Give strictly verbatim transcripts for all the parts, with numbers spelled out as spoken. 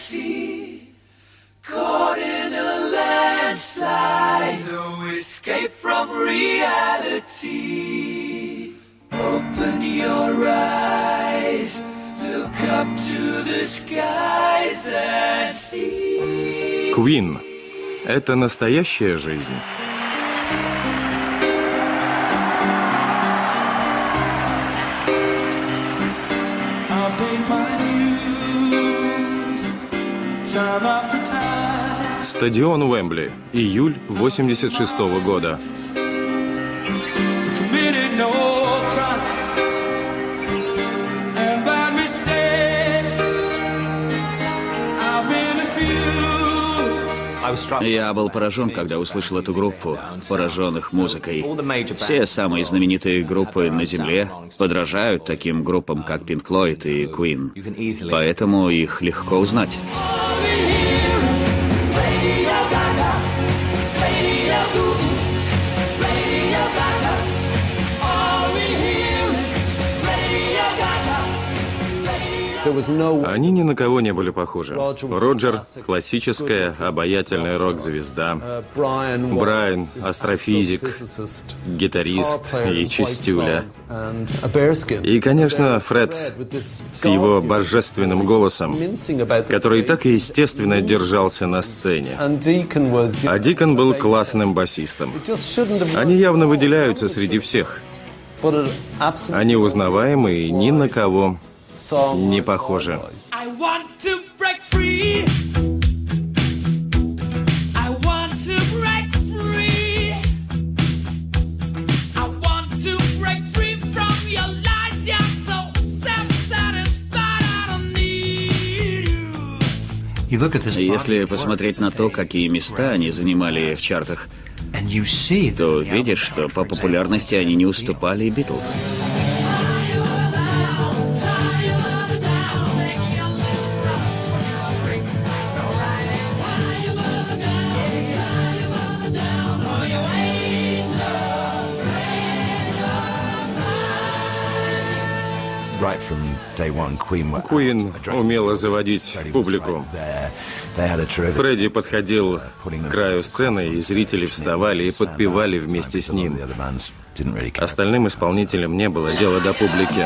fantasy, caught in a landslide, no escape from reality. Open your eyes, look up to the skies and see. Queen — это настоящая жизнь. Стадион Уэмбли, июль восемьдесят шестого года. Я был поражен, когда услышал эту группу, пораженных музыкой. Все самые знаменитые группы на Земле подражают таким группам, как Pink Floyd и Queen. Поэтому их легко узнать. Они ни на кого не были похожи. Роджер — классическая, обаятельная рок-звезда. Брайан — астрофизик, гитарист и чистюля. И, конечно, Фред с его божественным голосом, который так естественно держался на сцене. А Дикон был классным басистом. Они явно выделяются среди всех. Они узнаваемы и ни на кого не похоже. Если посмотреть на то, какие места они занимали в чартах, то видишь, что по популярности они не уступали Битлз. Queen умела заводить публику. Фредди подходил к краю сцены, и зрители вставали и подпевали вместе с ним. Остальным исполнителям не было дела до публики.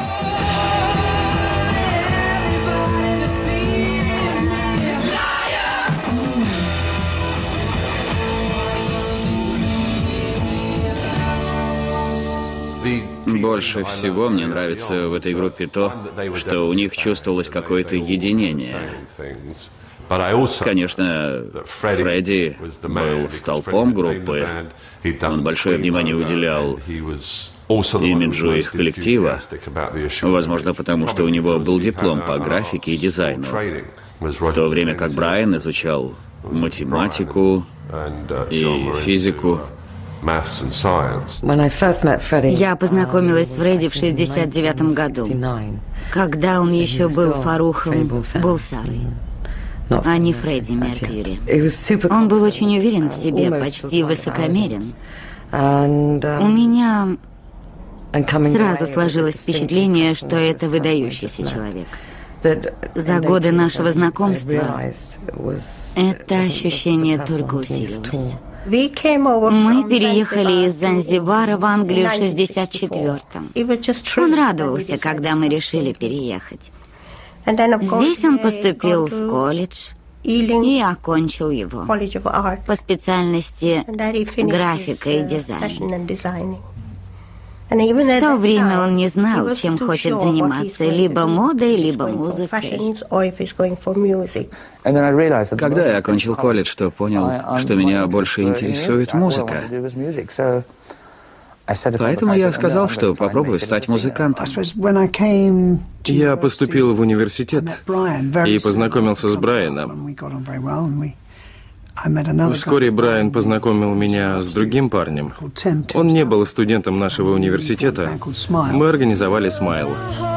Больше всего мне нравится в этой группе то, что у них чувствовалось какое-то единение. Конечно, Фредди был столпом группы. Он большое внимание уделял имиджу их коллектива. Возможно, потому что у него был диплом по графике и дизайну. В то время как Брайан изучал математику и физику. Я познакомилась с Фредди в шестьдесят девятом году, когда он еще был Фарухом Булсарой, а не Фредди Меркьюри. Он был очень уверен в себе, почти высокомерен. У меня сразу сложилось впечатление, что это выдающийся человек. За годы нашего знакомства это ощущение только усилилось. Мы переехали из Занзибара в Англию в шестьдесят четвёртом. Он радовался, когда мы решили переехать. Здесь он поступил в колледж и окончил его по специальности графика и дизайн. В то время он не знал, чем хочет заниматься, либо модой, либо музыкой. Когда я окончил колледж, то понял, что меня больше интересует музыка. Поэтому я сказал, что попробую стать музыкантом. Я поступил в университет и познакомился с Брайаном. Вскоре Брайан познакомил меня с другим парнем. Он не был студентом нашего университета. Мы организовали «Смайл».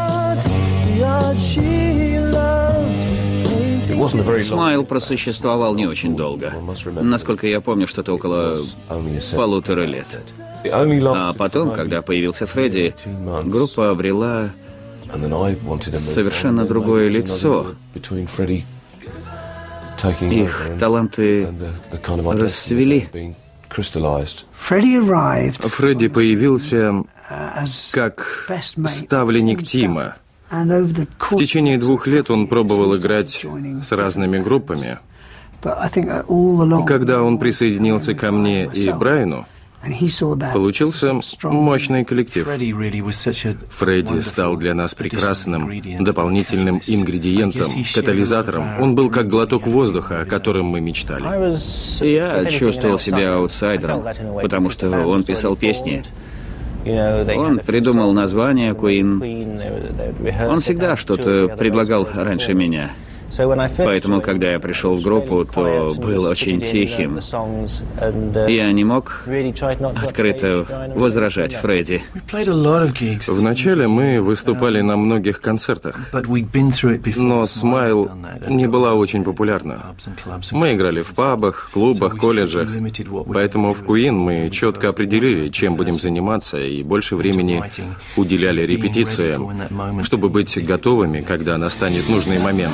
«Смайл» просуществовал не очень долго. Насколько я помню, что-то около полутора лет. А потом, когда появился Фредди, группа обрела совершенно другое лицо. Их таланты расцвели. Фредди появился как ставленник Тима. В течение двух лет он пробовал играть с разными группами. Когда он присоединился ко мне и Брайану, получился мощный коллектив. Фредди стал для нас прекрасным дополнительным ингредиентом, катализатором. Он был как глоток воздуха, о котором мы мечтали. Я чувствовал себя аутсайдером, потому что он писал песни. Он придумал название Queen. Он всегда что-то предлагал раньше меня. Поэтому, когда я пришел в группу, то был очень тихим. Я не мог открыто возражать Фредди. Вначале мы выступали на многих концертах, но «Смайл» не была очень популярна. Мы играли в пабах, клубах, колледжах, поэтому в Queen мы четко определили, чем будем заниматься, и больше времени уделяли репетициям, чтобы быть готовыми, когда настанет нужный момент.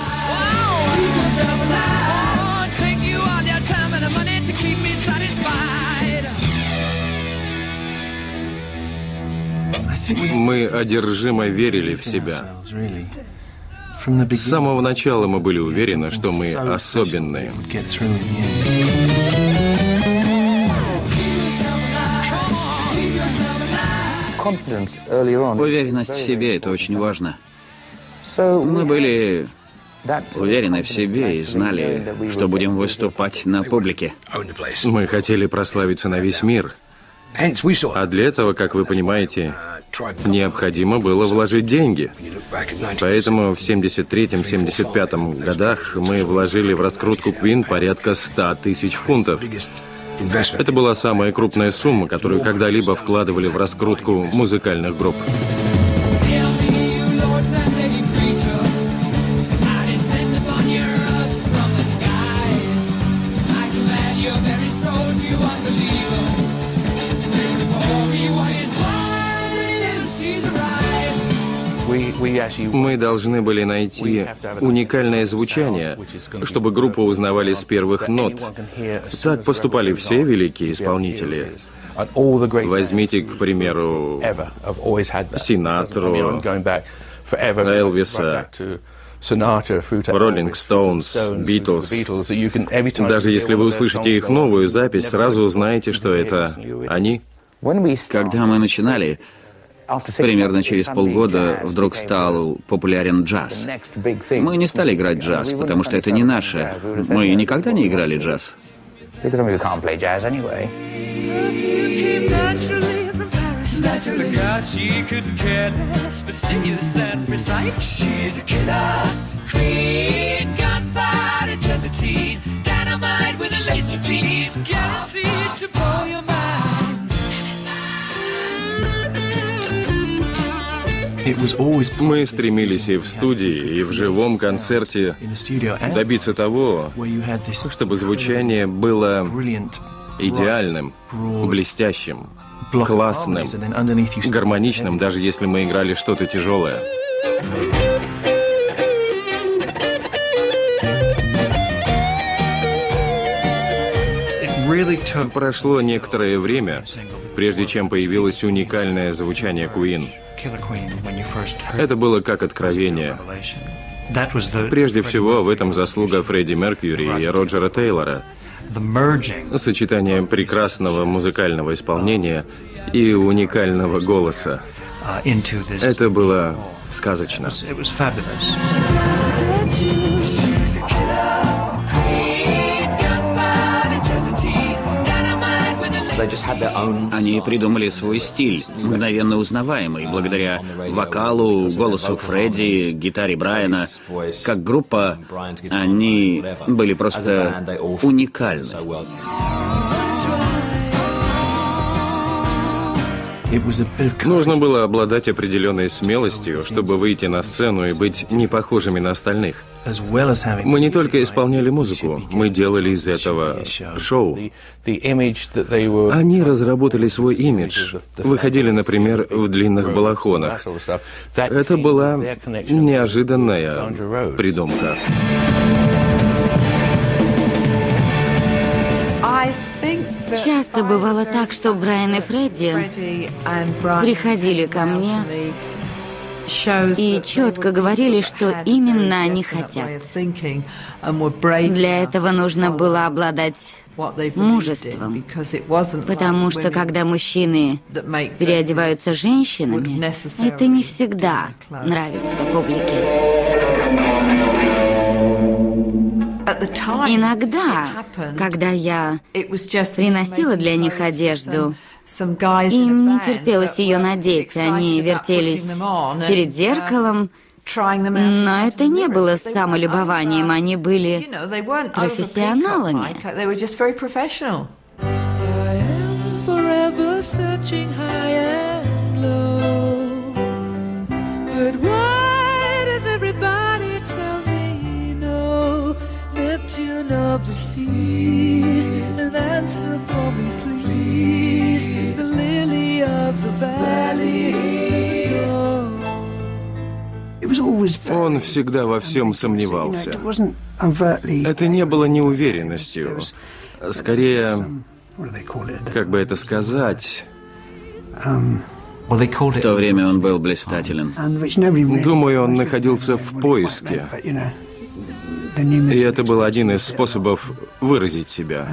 Мы одержимо верили в себя. С самого начала мы были уверены, что мы особенные. Уверенность в себе – это очень важно. Мы были уверены в себе и знали, что будем выступать на публике. Мы хотели прославиться на весь мир. А для этого, как вы понимаете, необходимо было вложить деньги. Поэтому в семьдесят третьем — семьдесят пятом годах мы вложили в раскрутку Queen порядка ста тысяч фунтов. Это была самая крупная сумма, которую когда-либо вкладывали в раскрутку музыкальных групп. Мы должны были найти уникальное звучание, чтобы группу узнавали с первых нот. Так поступали все великие исполнители. Возьмите, к примеру, Синатру, Элвиса, Роллинг Стоунс, Битлз. Даже если вы услышите их новую запись, сразу узнаете, что это они. Когда мы начинали, примерно через полгода вдруг стал популярен джаз. Мы не стали играть джаз, потому что это не наше. Мы никогда не играли джаз. Мы стремились и в студии, и в живом концерте добиться того, чтобы звучание было идеальным, блестящим, классным, гармоничным, даже если мы играли что-то тяжелое. Прошло некоторое время, прежде чем появилось уникальное звучание Queen. Это было как откровение. Прежде всего, в этом заслуга Фредди Меркьюри и Роджера Тейлора. Сочетание прекрасного музыкального исполнения и уникального голоса. Это было сказочно. Они придумали свой стиль, мгновенно узнаваемый, благодаря вокалу, голосу Фредди, гитаре Брайана. Как группа, они были просто уникальны. Нужно было обладать определенной смелостью, чтобы выйти на сцену и быть не похожими на остальных. Мы не только исполняли музыку, мы делали из этого шоу. Они разработали свой имидж, выходили, например, в длинных балахонах. Это была неожиданная придумка. Часто бывало так, что Брайан и Фредди приходили ко мне и четко говорили, что именно они хотят. Для этого нужно было обладать мужеством, потому что когда мужчины переодеваются женщинами, это не всегда нравится публике. Иногда, когда я приносила для них одежду, им не терпелось ее надеть, они вертелись перед зеркалом, но это не было самолюбованием, они были профессионалами. Он всегда во всем сомневался. Это не было неуверенностью. Скорее, как бы это сказать... В то время он был блистателен. Думаю, он находился в поиске. И это был один из способов выразить себя.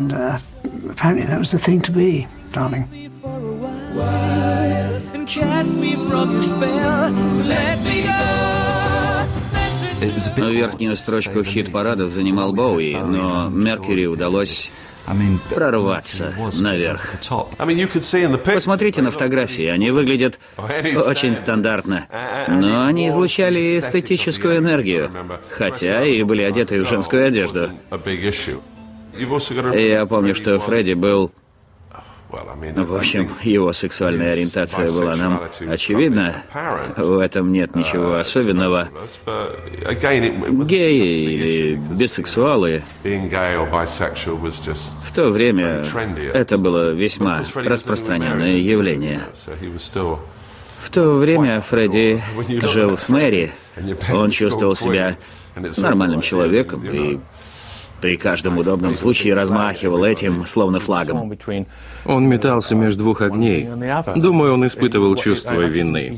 Верхнюю строчку хит-парадов занимал Боуи, но Меркьюри удалось прорваться наверх. Посмотрите на фотографии, они выглядят очень стандартно, но они излучали эстетическую энергию, хотя и были одеты в женскую одежду. Я помню, что Фредди был... В общем, его сексуальная ориентация была нам очевидна. В этом нет ничего особенного. Геи или бисексуалы в то время это было весьма распространенное явление. В то время Фредди жил с Мэри. Он чувствовал себя нормальным человеком и при каждом удобном случае размахивал этим, словно флагом. Он метался между двух огней. Думаю, он испытывал чувство вины.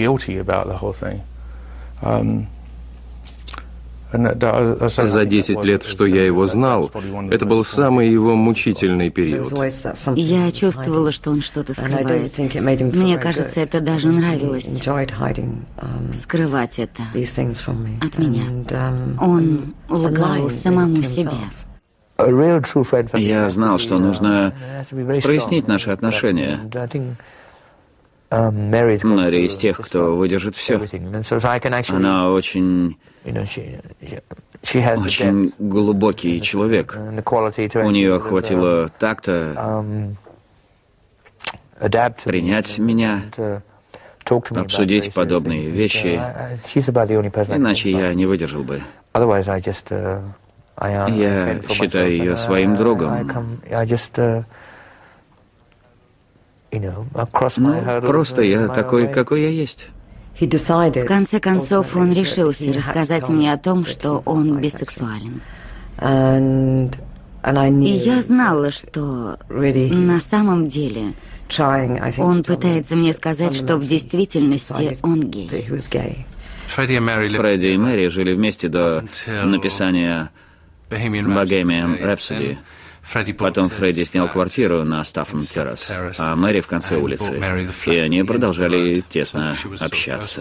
За десять лет, что я его знал, это был самый его мучительный период. Я чувствовала, что он что-то скрывает. Мне кажется, это даже нравилось. Скрывать это от меня. Он лгал самому себе. Я знал, что нужно прояснить наши отношения. Мэри из тех, кто выдержит все. Она очень... очень глубокий человек. У нее хватило такта принять меня, обсудить подобные вещи, иначе я не выдержал бы. Я считаю ее своим другом. Ну, просто я такой, какой я есть. В конце концов, он решился рассказать мне о том, что он бисексуален. И я знала, что на самом деле он пытается мне сказать, что в действительности он гей. Фредди и Мэри жили вместе до написания Bohemian Rhapsody. Потом Фредди снял квартиру на Стаффен Террас, а Мэри в конце улицы. И они продолжали тесно общаться.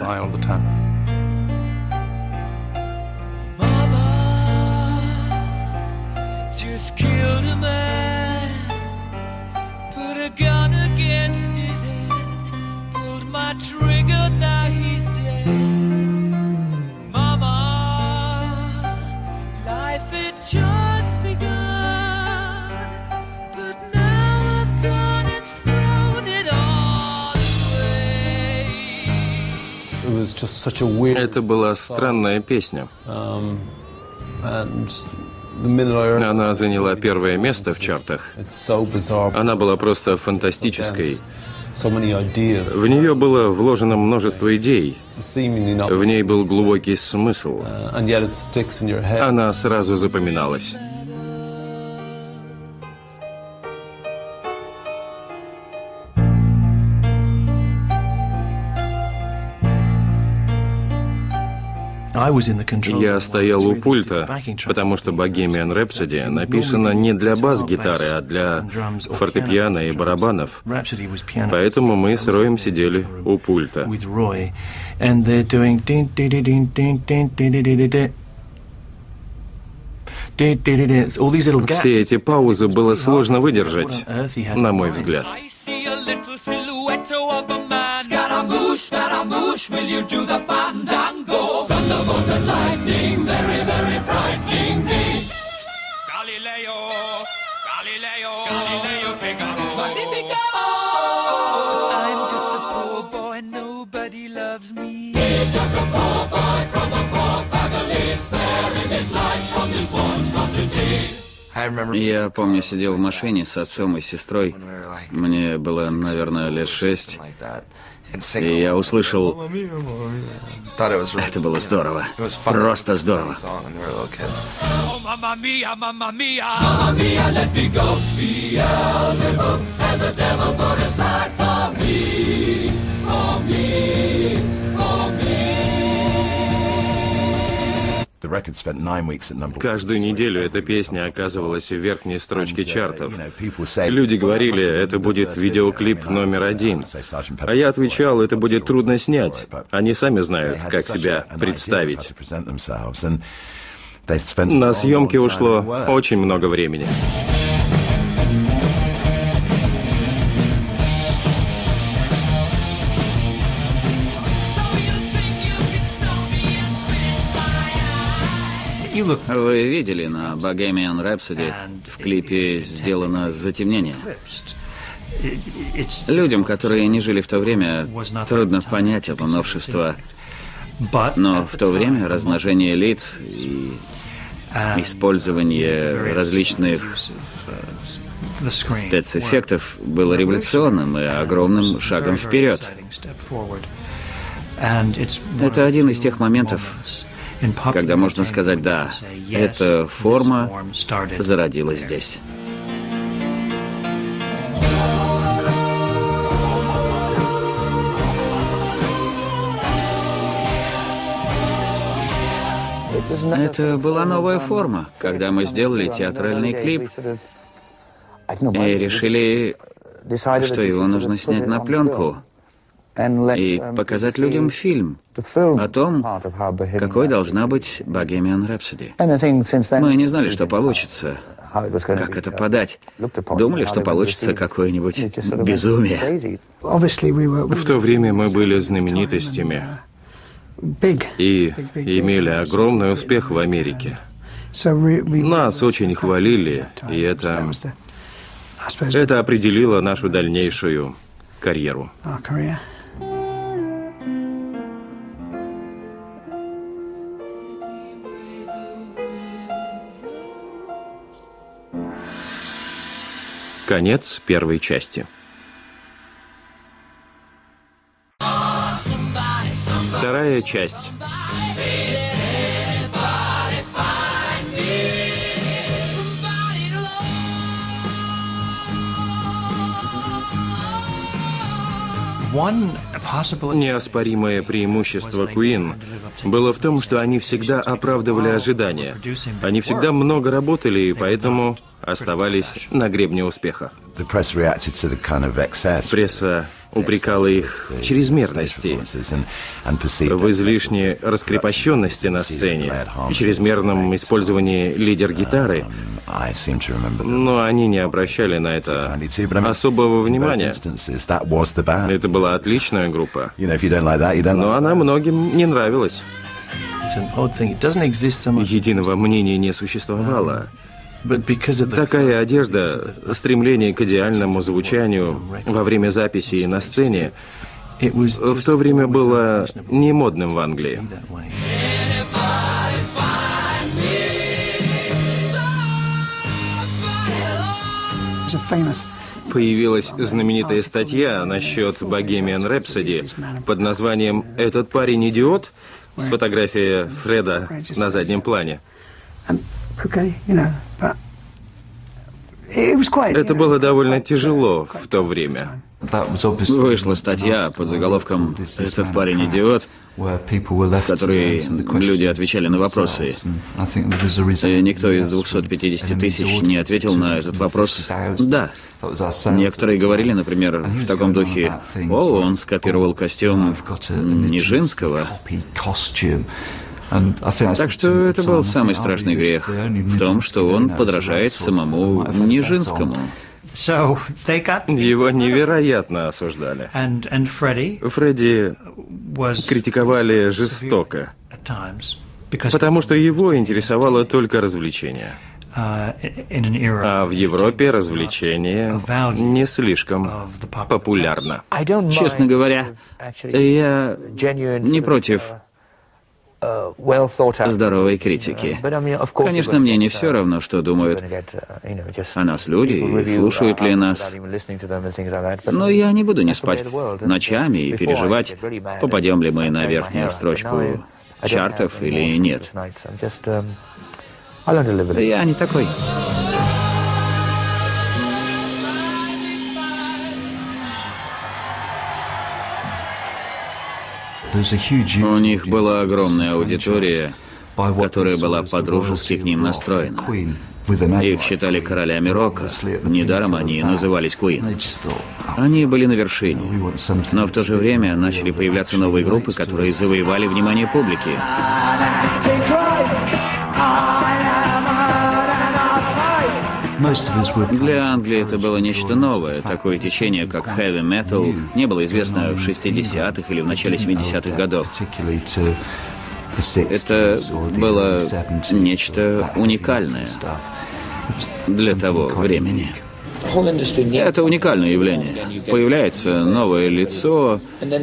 Это была странная песня. Она заняла первое место в чартах. Она была просто фантастической. В нее было вложено множество идей. В ней был глубокий смысл. Она сразу запоминалась. Я стоял у пульта, потому что Bohemian Rhapsody написана не для бас-гитары, а для фортепиано и барабанов. Поэтому мы с Роем сидели у пульта. Все эти паузы было сложно выдержать, на мой взгляд. Scaramouche, Scaramouche, will you do the fandango? Thunderbolt and lightning, very, very frightening me. Galileo, Galileo, Galileo Figaro. Magnifico! I'm just a poor boy, nobody loves me. He's just a poor boy from a poor family, sparing his life from this monstrosity. Я помню, сидел в машине с отцом и сестрой. Мне было, наверное, лет шесть. И я услышал... Это было здорово. Просто здорово. Каждую неделю эта песня оказывалась в верхней строчке чартов. Люди говорили, это будет видеоклип номер один. А я отвечал, это будет трудно снять. Они сами знают, как себя представить. На съемки ушло очень много времени. Вы видели на Bohemian Rhapsody, в клипе сделано затемнение. Людям, которые не жили в то время, трудно понять это новшество. Но в то время размножение лиц и использование различных спецэффектов было революционным и огромным шагом вперед. Это один из тех моментов, когда можно сказать, да, эта форма зародилась здесь. Это была новая форма, когда мы сделали театральный клип и решили, что его нужно снять на пленку и показать людям фильм о том, какой должна быть Bohemian Rhapsody. Мы не знали, что получится, как это подать. Думали, что получится какое-нибудь безумие. В то время мы были знаменитостями и имели огромный успех в Америке. Нас очень хвалили, и это, это определило нашу дальнейшую карьеру. Конец первой части. Вторая часть. Неоспоримое преимущество Queen было в том, что они всегда оправдывали ожидания. Они всегда много работали и поэтому оставались на гребне успеха. Пресса упрекала их в чрезмерности, в излишней раскрепощенности на сцене, в чрезмерном использовании лидер-гитары, но они не обращали на это особого внимания. Это была отличная группа, но она многим не нравилась. Единого мнения не существовало. Такая одежда, стремление к идеальному звучанию во время записи и на сцене в то время было не модным в Англии. Появилась знаменитая статья насчет Bohemian Rhapsody под названием «Этот парень идиот?» с фотографией Фреда на заднем плане. Это было довольно тяжело в то время. Вышла статья под заголовком «Этот парень идиот», в которой люди отвечали на вопросы. И никто из двухсот пятидесяти тысяч не ответил на этот вопрос «да». Некоторые говорили, например, в таком духе: «О, он скопировал костюм Нижинского». Так что это был самый страшный грех в том, что он подражает самому Нижинскому. Его невероятно осуждали. Фредди критиковали жестоко, потому что его интересовало только развлечение. А в Европе развлечение не слишком популярно. Честно говоря, я не против здоровой критики. Конечно, мне не все равно, что думают о нас люди, и слушают ли нас. Но я не буду не спать ночами и переживать, попадем ли мы на верхнюю строчку чартов или нет. Я не такой. У них была огромная аудитория, которая была по-дружески к ним настроена. Их считали королями рока. Недаром они назывались Queen. Они были на вершине. Но в то же время начали появляться новые группы, которые завоевали внимание публики. Для Англии это было нечто новое. Такое течение, как heavy metal, не было известно в шестидесятых или в начале семидесятых годов. Это было нечто уникальное для того времени. Это уникальное явление. Появляется новое лицо,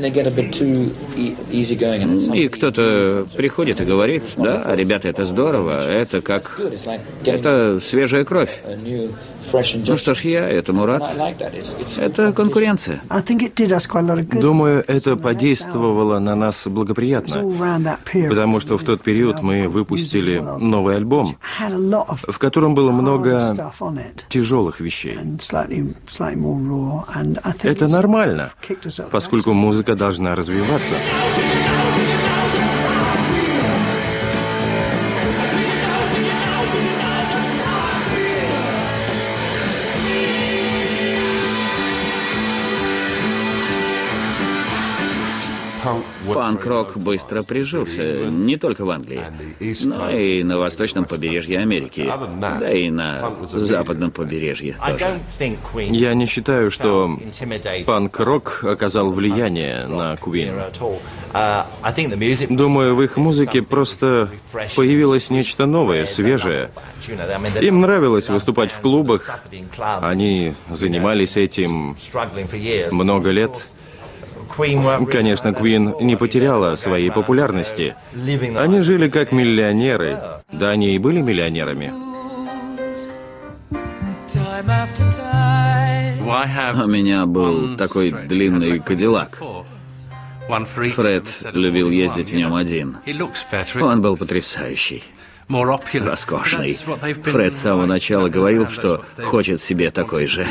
и кто-то приходит и говорит: да, ребята, это здорово, это как... это свежая кровь. Ну что ж, я этому рад. Это конкуренция. Думаю, это подействовало на нас благоприятно, потому что в тот период мы выпустили новый альбом, в котором было много тяжелых вещей. Это нормально, поскольку музыка должна развиваться. Панк-рок быстро прижился не только в Англии, но и на восточном побережье Америки, да и на западном побережье тоже. Я не считаю, что панк-рок оказал влияние на Queen. Думаю, в их музыке просто появилось нечто новое, свежее. Им нравилось выступать в клубах, они занимались этим много лет. Конечно, Queen не потеряла своей популярности. Они жили как миллионеры. Да, они и были миллионерами. У меня был такой длинный Кадиллак. Фред любил ездить в нем один. Он был потрясающий. Роскошный. Фред с самого начала говорил, что хочет себе такой же.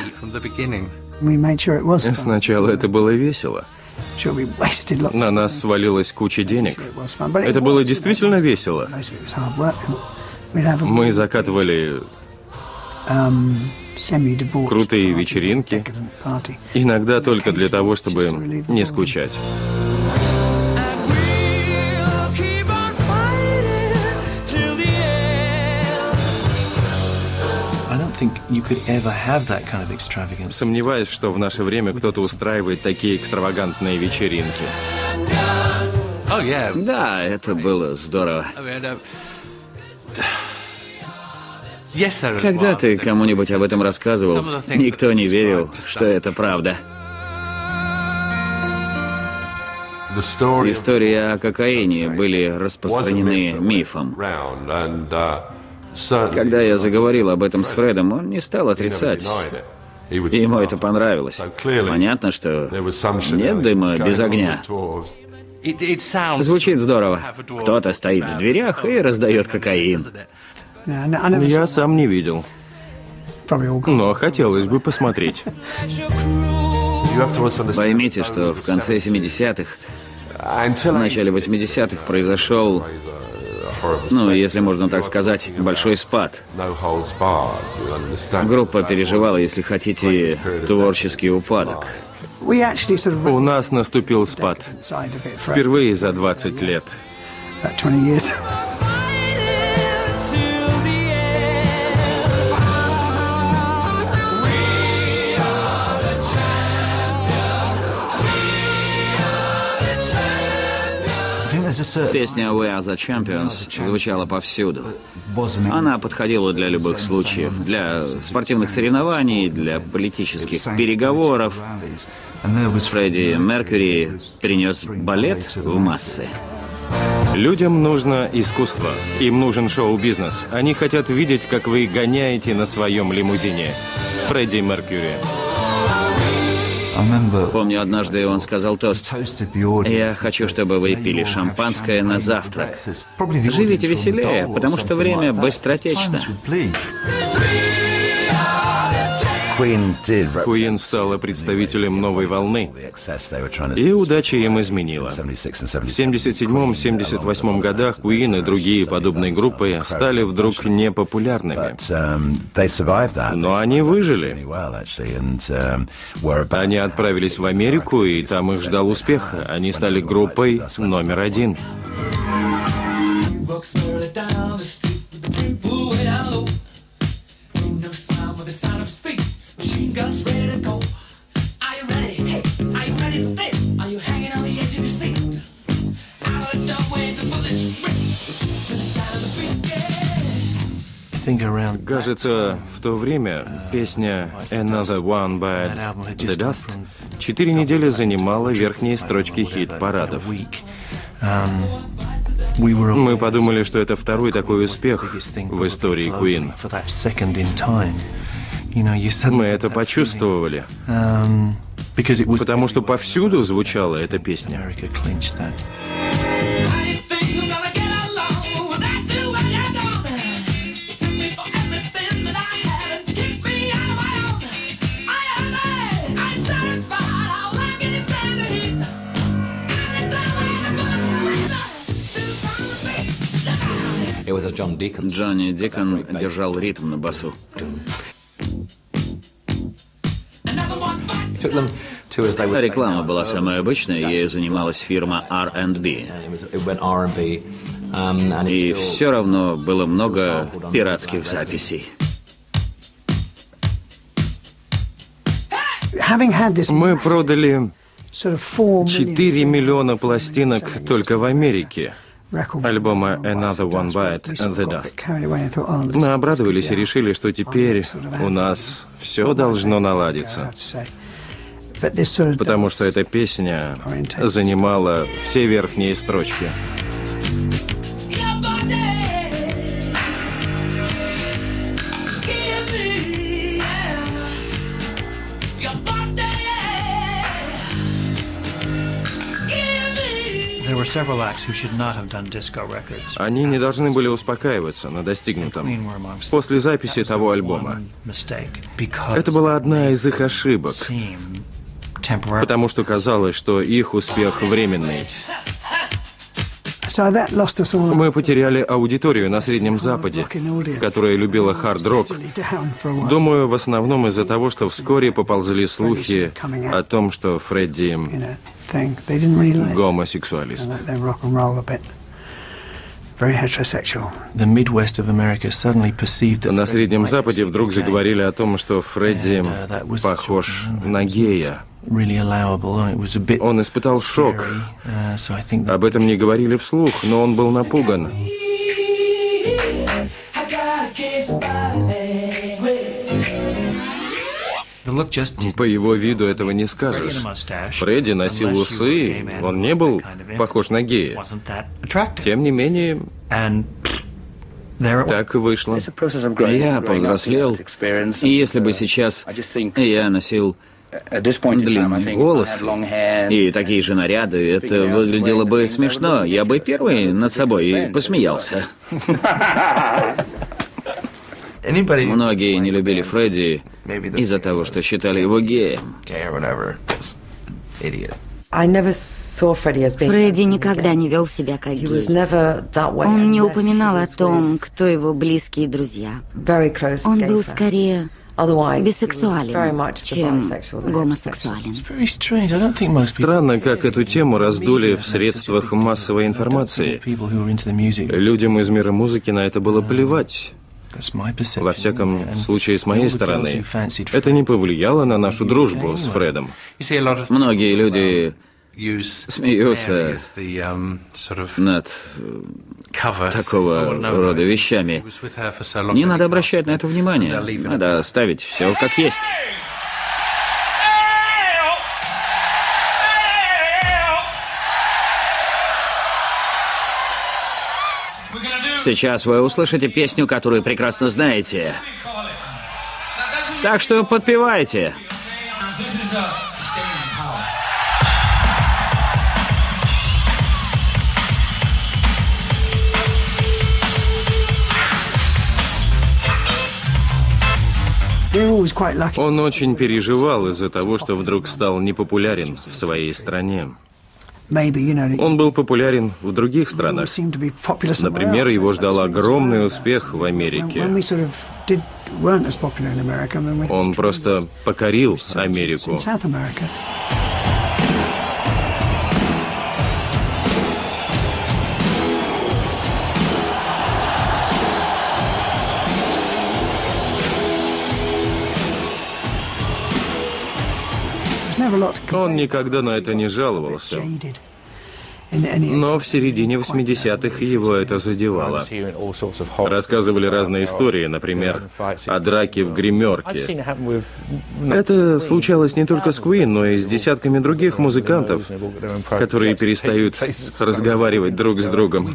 Сначала это было весело. На нас свалилась куча денег. Это было действительно весело. Мы закатывали крутые вечеринки, иногда только для того, чтобы не скучать. Сомневаюсь, что в наше время кто-то устраивает такие экстравагантные вечеринки. Да, это было здорово. Когда ты кому-нибудь об этом рассказывал, никто не верил, что это правда. Истории о кокаине были распространены мифом. Когда я заговорил об этом с Фредом, он не стал отрицать. Ему это понравилось. Понятно, что нет дыма без огня. Звучит здорово. Кто-то стоит в дверях и раздает кокаин. Я сам не видел, но хотелось бы посмотреть. Поймите, что в конце семидесятых, в начале восьмидесятых произошел, ну, если можно так сказать, большой спад. Группа переживала, если хотите, творческий упадок. У нас наступил спад. Впервые за двадцать лет. Песня «We are the Champions» звучала повсюду. Она подходила для любых случаев, для спортивных соревнований, для политических переговоров. Фредди Меркьюри принес балет в массы. Людям нужно искусство, им нужен шоу-бизнес. Они хотят видеть, как вы гоняете на своем лимузине. Фредди Меркьюри. Помню, однажды он сказал тост: «Я хочу, чтобы вы пили шампанское на завтрак. Живите веселее, потому что время быстротечно». Куин стала представителем новой волны, и удача им изменила. В семьдесят седьмом — семьдесят восьмом годах Куин и другие подобные группы стали вдруг непопулярными. Но они выжили. Они отправились в Америку, и там их ждал успех. Они стали группой номер один. Кажется, в то время песня «Another One Bite the Dust» четыре недели занимала верхние строчки хит-парадов. Мы подумали, что это второй такой успех в истории Куин. Мы это почувствовали, потому что повсюду звучала эта песня. Джонни Дикон держал ритм на басу. Реклама была самая обычная, ею занималась фирма ар энд би. И все равно было много пиратских записей. Мы продали четыре миллиона пластинок только в Америке. Альбома «Another One Bite the Dust». Мы обрадовались и решили, что теперь у нас все должно наладиться. Потому что эта песня занимала все верхние строчки. Они не должны были успокаиваться на достигнутом после записи того альбома. Это была одна из их ошибок, потому что казалось, что их успех временный. Мы потеряли аудиторию на Среднем Западе, которая любила хард-рок. Думаю, в основном из-за того, что вскоре поползли слухи о том, что Фредди гомосексуалист. На Среднем Западе вдруг заговорили о том, что Фредди похож на гея. Он испытал шок. Об этом не говорили вслух, но он был напуган. По его виду этого не скажешь. Фредди носил усы, он не был похож на гея. Тем не менее, так и вышло. Я повзрослел, и если бы сейчас я носил длинный волос и такие же наряды, это выглядело бы смешно. Я бы первый над собой посмеялся. Многие не любили Фредди из-за того, что считали его геем. Фредди никогда не вел себя как гей. Он не упоминал о том, кто его близкие друзья. Он был скорее бисексуален, чем гомосексуален. Странно, как эту тему раздули в средствах массовой информации. Людям из мира музыки на это было плевать. Во всяком случае, с моей стороны, это не повлияло на нашу дружбу с Фредом. Многие люди смеются над такого рода вещами. Не надо обращать на это внимание. Надо оставить все как есть. Сейчас вы услышите песню, которую прекрасно знаете. Так что подпевайте. Он очень переживал из-за того, что вдруг стал непопулярен в своей стране. Он был популярен в других странах. Например, его ждал огромный успех в Америке. Он просто покорил Америку. Он никогда на это не жаловался. Но в середине восьмидесятых его это задевало. Рассказывали разные истории, например, о драке в гримерке. Это случалось не только с Queen, но и с десятками других музыкантов, которые перестают разговаривать друг с другом.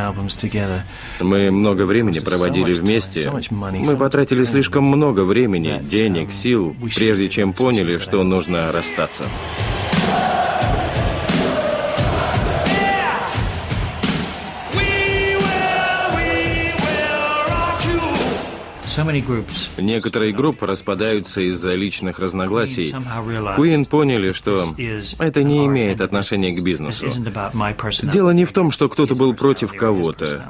Мы много времени проводили вместе. Мы потратили слишком много времени, денег, сил, прежде чем поняли, что нужно расстаться. Некоторые группы распадаются из-за личных разногласий. Queen поняли, что это не имеет отношения к бизнесу. Дело не в том, что кто-то был против кого-то.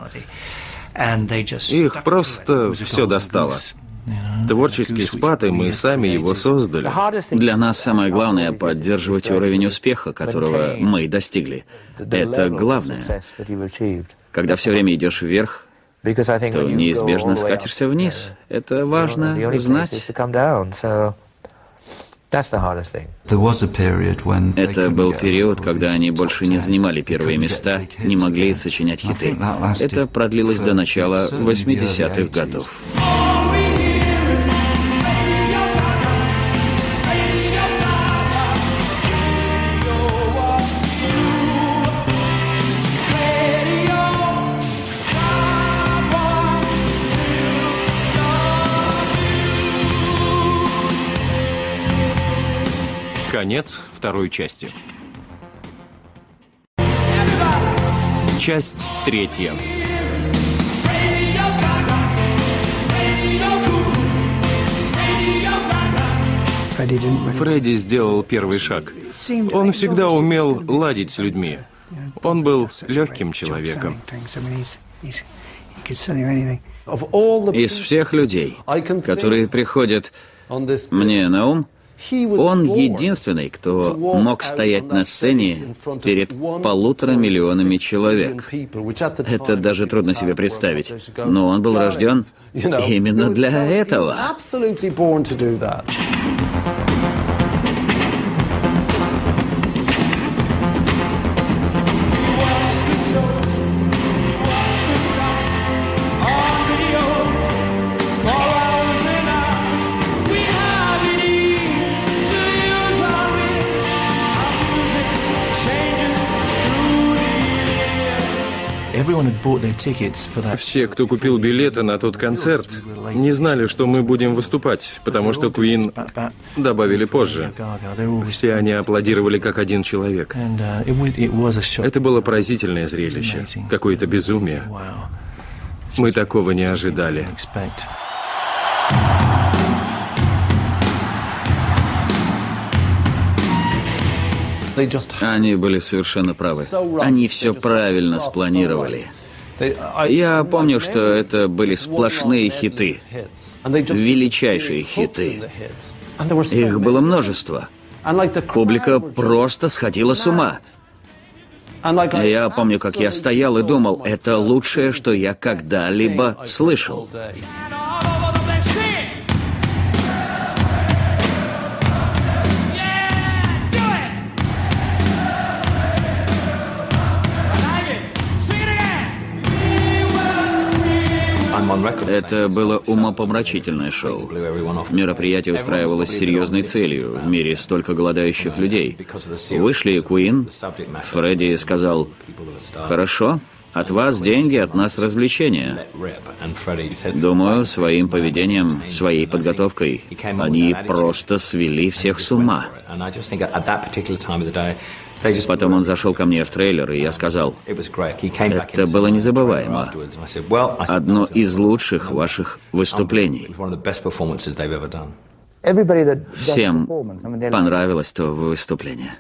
Их просто все достало. Творческий спад, и мы сами его создали. Для нас самое главное — поддерживать уровень успеха, которого мы достигли. Это главное. Когда все время идешь вверх, то неизбежно скатишься вниз. Это важно знать. Это был период, когда они больше не занимали первые места, не могли сочинять хиты. Это продлилось до начала восьмидесятых годов. Конец второй части. Часть третья. Фредди сделал первый шаг. Он всегда умел ладить с людьми. Он был легким человеком. Из всех людей, которые приходят мне на ум, он единственный, кто мог стоять на сцене перед полутора миллионами человек. Это даже трудно себе представить. Но он был рожден именно для этого. Все, кто купил билеты на тот концерт, не знали, что мы будем выступать, потому что Queen добавили позже. Все они аплодировали как один человек. Это было поразительное зрелище, какое-то безумие. Мы такого не ожидали. Они были совершенно правы. Они все правильно спланировали. Я помню, что это были сплошные хиты. Величайшие хиты. Их было множество. Публика просто сходила с ума. Я помню, как я стоял и думал, это лучшее, что я когда-либо слышал. Это было умопомрачительное шоу. Мероприятие устраивалось с серьезной целью. В мире столько голодающих людей. Вышли Queen. Фредди сказал: «Хорошо, от вас деньги, от нас развлечения». Думаю, своим поведением, своей подготовкой они просто свели всех с ума. Потом он зашел ко мне в трейлер, и я сказал: «Это было незабываемо. Одно из лучших ваших выступлений». Всем понравилось то выступление.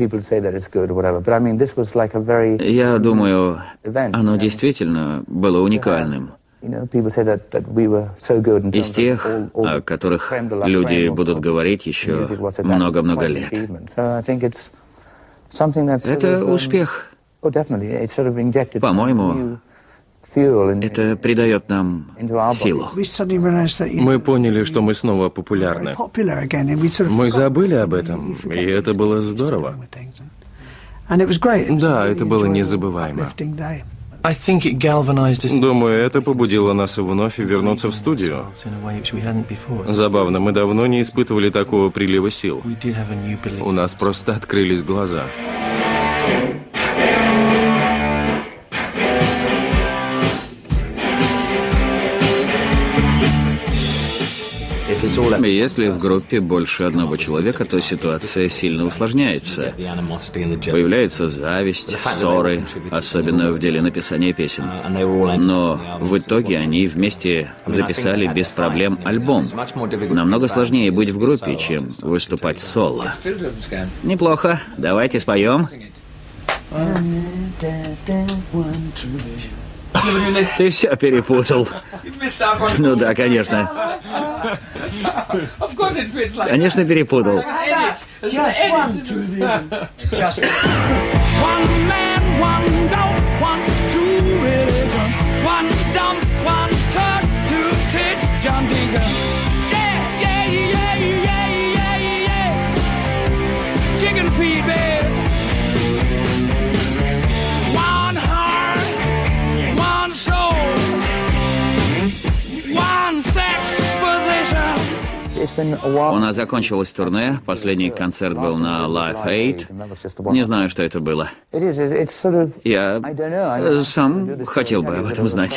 Я думаю, оно действительно было уникальным. Из тех, о которых люди будут говорить еще много-много лет. Это успех. По-моему, это придает нам силу. Мы поняли, что мы снова популярны. Мы забыли об этом, и это было здорово. Да, это было незабываемо. Думаю, это побудило нас вновь вернуться в студию. Забавно, мы давно не испытывали такого прилива сил. У нас просто открылись глаза. Если в группе больше одного человека, то ситуация сильно усложняется. Появляется зависть, ссоры, особенно в деле написания песен. Но в итоге они вместе записали без проблем альбом. Намного сложнее быть в группе, чем выступать соло. Неплохо. Давайте споем. Ты все перепутал. Ну да, конечно. Конечно, перепутал. У нас закончилось турне, последний концерт был на Live Aid. Не знаю, что это было. Я сам хотел бы об этом знать.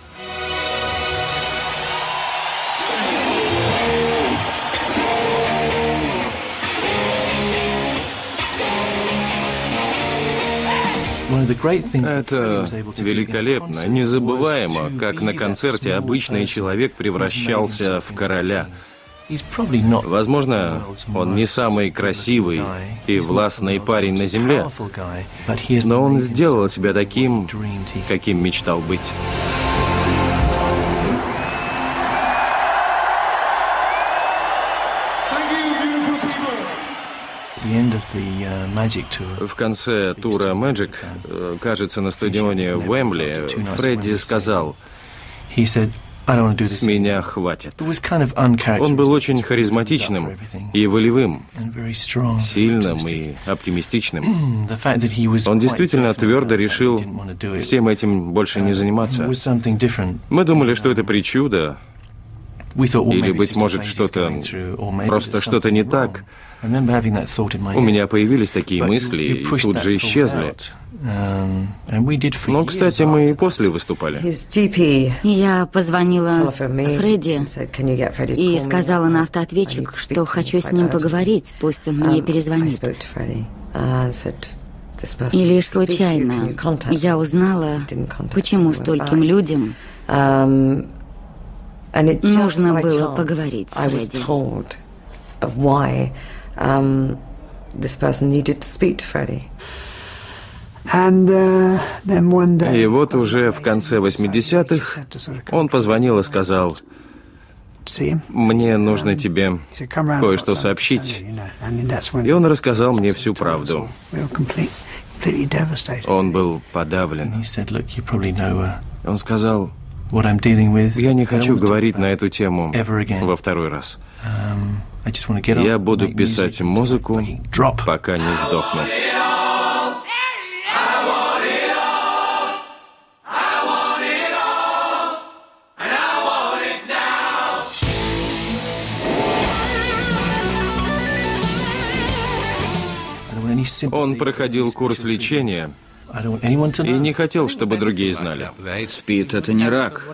Это великолепно, незабываемо, как на концерте обычный человек превращался в короля. Возможно, он не самый красивый и властный парень на земле, но он сделал себя таким, каким мечтал быть. В конце тура Magic, кажется, на стадионе Уэмбли, Фредди сказал: «С меня хватит». Он был очень харизматичным и волевым, сильным и оптимистичным. Он действительно твердо решил всем этим больше не заниматься. Мы думали, что это причуда, или, быть может, что-то, просто что-то не так. У меня появились такие мысли, и тут же исчезли. Но, кстати, мы и после выступали. Я позвонила Фредди и сказала на автоответчик, что хочу с ним поговорить, пусть он мне перезвонит. И лишь случайно я узнала, почему стольким людям нужно было поговорить с Фредди. И вот уже в конце восьмидесятых он позвонил и сказал: «Мне нужно тебе кое-что сообщить». И он рассказал мне всю правду. Он был подавлен. Он сказал: «Я не хочу говорить на эту тему во второй раз. Я буду писать музыку, пока не сдохну». Он проходил курс лечения и не хотел, чтобы другие знали. СПИД — это не рак.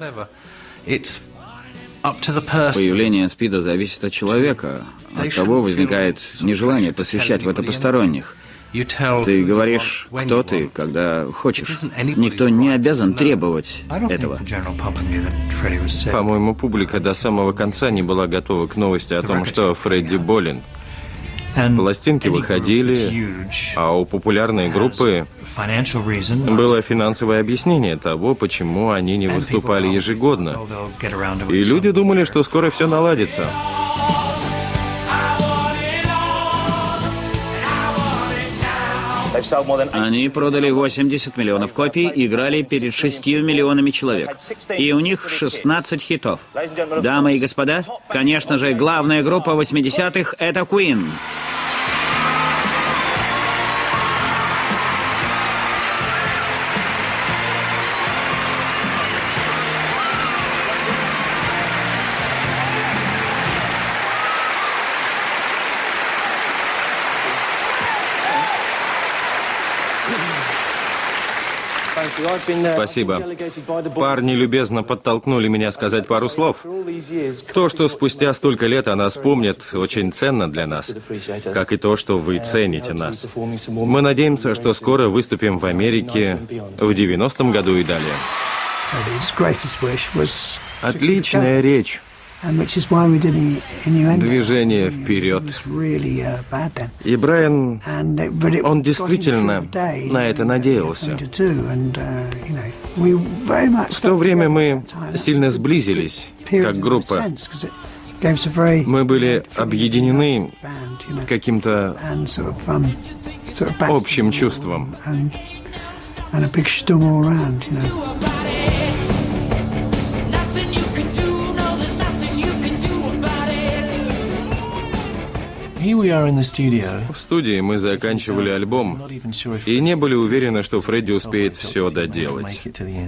Появление СПИДа зависит от человека. От того возникает нежелание посвящать в это посторонних. Ты говоришь, кто ты, когда хочешь. Никто не обязан требовать этого. По-моему, публика до самого конца не была готова к новости о том, что Фредди болен. Пластинки выходили, а у популярной группы было финансовое объяснение того, почему они не выступали ежегодно. И люди думали, что скоро все наладится. Они продали восемьдесят миллионов копий, играли перед шестью миллионами человек. И у них шестнадцать хитов. Дамы и господа, конечно же, главная группа восьмидесятых — это Queen. Спасибо. Парни любезно подтолкнули меня сказать пару слов. То, что спустя столько лет о нас помнят, очень ценно для нас, как и то, что вы цените нас. Мы надеемся, что скоро выступим в Америке в девяностом году и далее. Отличная речь. Движение вперед. И Брайан, он действительно на это надеялся. В то время мы сильно сблизились, как группа. Мы были объединены каким-то общим чувством. В студии мы заканчивали альбом и не были уверены, что Фредди успеет все доделать.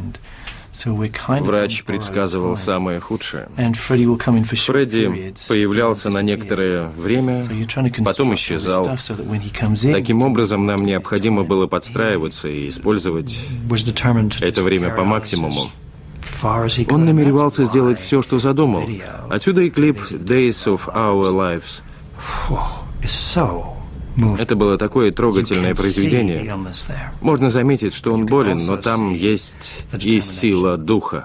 Врач предсказывал самое худшее. Фредди появлялся на некоторое время, потом исчезал. Таким образом, нам необходимо было подстраиваться и использовать это время по максимуму. Он намеревался сделать все, что задумал. Отсюда и клип «Days of Our Lives». Это было такое трогательное произведение. Можно заметить, что он болен, но там есть и сила духа.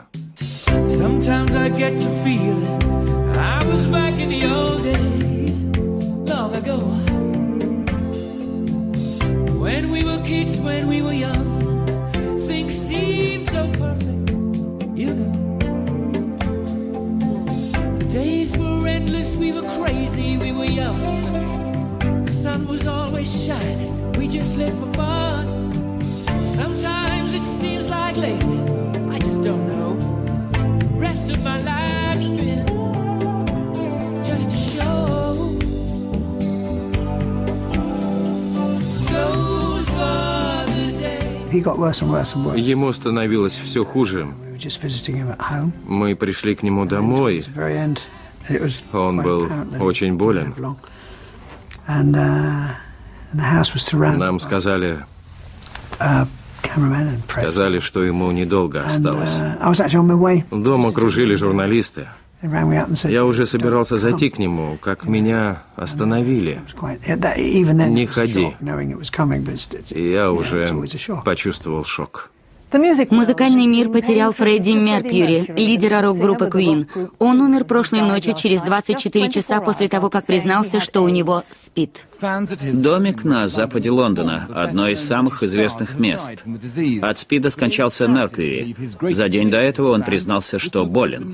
Days were endless, we were crazy, we were young. The sun was always shining, we just lived for fun. Sometimes it seems like lately, I just don't know. The rest of my life's been just a show. Those were the days. He got worse and worse and worse. Ему становилось все хуже. Мы пришли к нему домой. Он был очень болен. Нам сказали, сказали, что ему недолго осталось. Дом окружили журналисты. Я уже собирался зайти к нему, как меня остановили. Не ходи. И я уже почувствовал шок. Музыкальный мир потерял Фредди Меркьюри, лидера рок-группы Queen. Он умер прошлой ночью через двадцать четыре часа после того, как признался, что у него СПИД. Домик на западе Лондона – одно из самых известных мест. От СПИДа скончался Меркьюри. За день до этого он признался, что болен.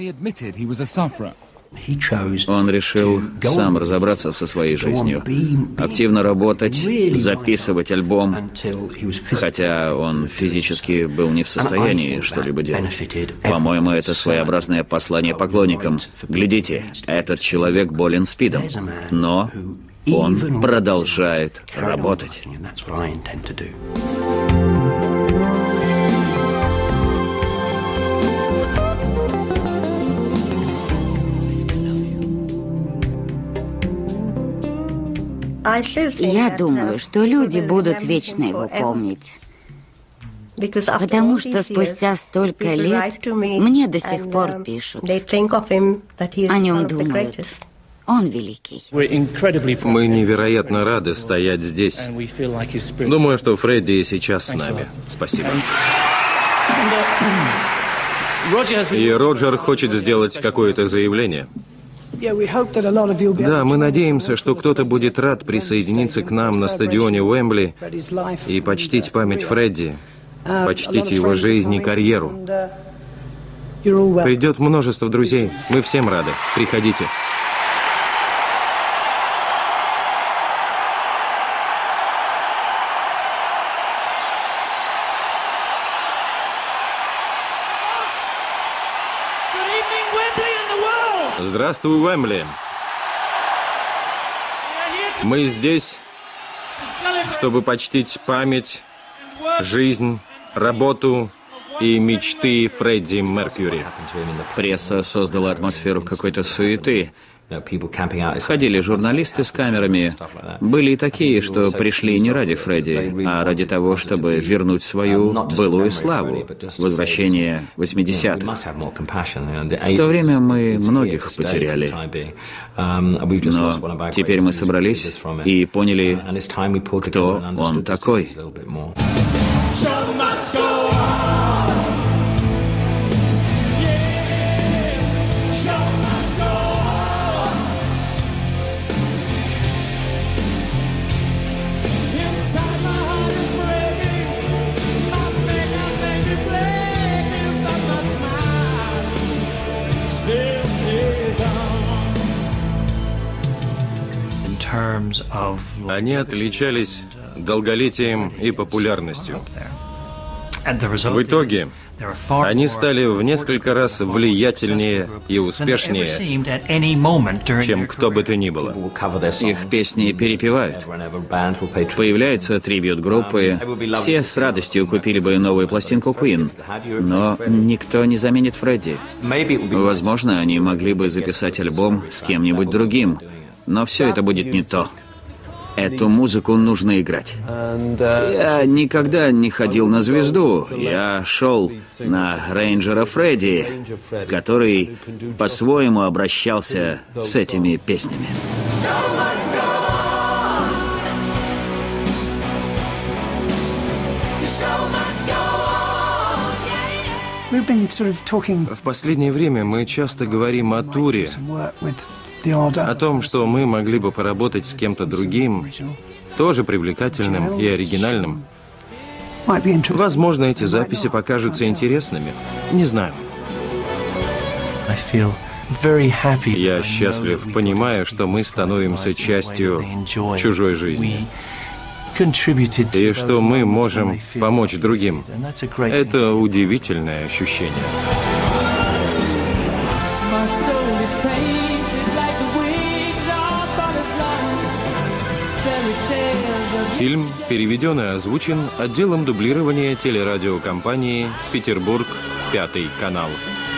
Он решил сам разобраться со своей жизнью, активно работать, записывать альбом, хотя он физически был не в состоянии что-либо делать. По-моему, это своеобразное послание поклонникам. Глядите, этот человек болен СПИДом, но он продолжает работать. Я думаю, что люди будут вечно его помнить. Потому что спустя столько лет мне до сих пор пишут, о нем думают. Он великий. Мы невероятно рады стоять здесь. Думаю, что Фредди и сейчас с нами. Спасибо. И Роджер хочет сделать какое-то заявление. Да, мы надеемся, что кто-то будет рад присоединиться к нам на стадионе Уэмбли и почтить память Фредди, почтить его жизнь и карьеру. Придет множество друзей. Мы всем рады. Приходите. Здравствуй, Уэмбли. Мы здесь, чтобы почтить память, жизнь, работу и мечты Фредди Меркьюри. Пресса создала атмосферу какой-то суеты. Ходили журналисты с камерами. Были и такие, что пришли не ради Фредди, а ради того, чтобы вернуть свою былую славу, возвращение восьмидесятых. В то время мы многих потеряли. Но теперь мы собрались и поняли, кто он такой. Они отличались долголетием и популярностью. В итоге они стали в несколько раз влиятельнее и успешнее, чем кто бы то ни было. Их песни перепевают. Появляются трибьют-группы. Все с радостью купили бы новую пластинку Queen, но никто не заменит Фредди. Возможно, они могли бы записать альбом с кем-нибудь другим, но все это будет не то. Эту музыку нужно играть. Я никогда не ходил на звезду. Я шел на рейнджера Фредди, который по-своему обращался с этими песнями. В последнее время мы часто говорим о туре, о том, что мы могли бы поработать с кем-то другим, тоже привлекательным и оригинальным. Возможно, эти записи покажутся интересными. Не знаю. Я счастлив, понимая, что мы становимся частью чужой жизни. И что мы можем помочь другим. Это удивительное ощущение. Фильм переведен и озвучен отделом дублирования телерадиокомпании «Петербург, пятый канал».